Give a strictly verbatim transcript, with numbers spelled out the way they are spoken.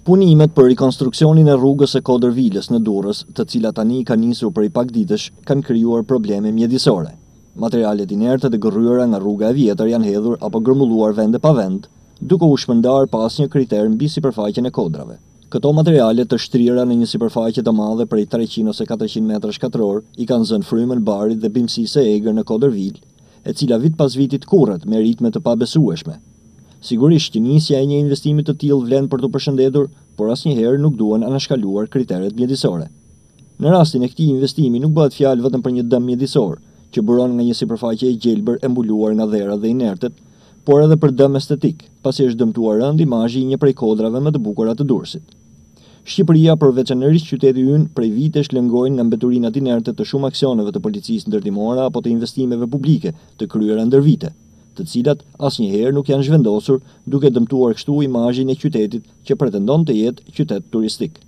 Punimet për rikonstruksionin e rrugës së Kodër-Vilës në Durrës, të cilat tani ka nisur prej pak ditësh, kanë krijuar probleme mjedisore. Materialet inerte dhe gërryera nga rruga e vjetër janë hedhur apo grëmulluar vende pa vend, duke u shpërndar pas një kriter mbi sipërfaqen e kodrave. Këto materiale të shtrira në një sipërfaqe të madhe prej treqind ose katërqind metra shkatror i kanë zënë frymën, barit dhe bimësisë e egër në Kodër-Vilë, e cila vit pas vitit kurret me ritme të pabesueshme. Sigurisht që nisja e një investimi të tillë vlen për të përshëndetur, por asnjëherë nuk duhen anashkaluar kriteret mjedisore. Në rastin e këtij investimi nuk bëhet fjalë vetëm për një dëm mjedisor, që buron nga një sipërfaqe e gjelbër e mbuluar nga dherat dhe inertet, por edhe për dëm estetik, pasi është dëmtuar rënd imazhi i një prej kodrave më të bukura të Durrësit. Shqipëria, përveçanërisht qyteti ynë, prej vitesh lëngojnë nga mbeturinat inerte të shumë aksioneve të policisë ndërtimore apo të investimeve publike të kryera ndër vite, të cilat asnjëherë nuk janë zhvendosur, duke dëmtuar kështu imazhin e qytetit që pretendon të jetë qytet turistik.